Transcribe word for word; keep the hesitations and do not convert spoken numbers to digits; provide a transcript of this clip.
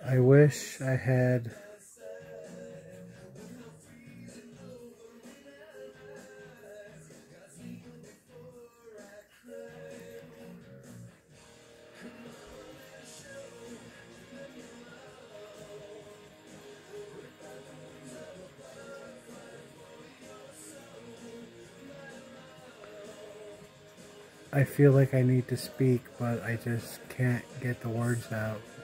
I wish I had I feel like I need to speak, but I just can't get the words out.